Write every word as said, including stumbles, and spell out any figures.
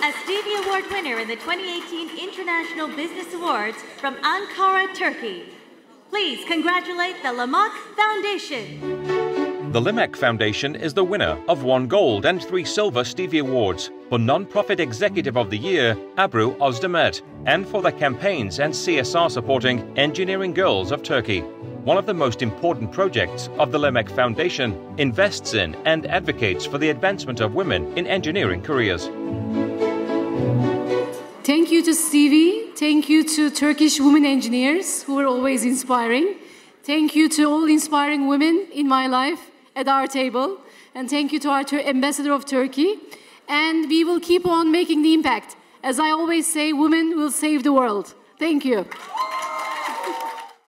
a Stevie Award winner in the twenty eighteen International Business Awards from Ankara, Turkey. Please congratulate the Limak Foundation. The Limak Foundation is the winner of one gold and three silver Stevie Awards for Non-Profit Executive of the Year, Ebru Ozdemet, and for their campaigns and C S R supporting Engineering Girls of Turkey. One of the most important projects of the Limak Foundation invests in and advocates for the advancement of women in engineering careers. Thank you to Stevie. Thank you to Turkish women engineers who are always inspiring. Thank you to all inspiring women in my life at our table. And thank you to our ambassador of Turkey. And we will keep on making the impact. As I always say, women will save the world. Thank you.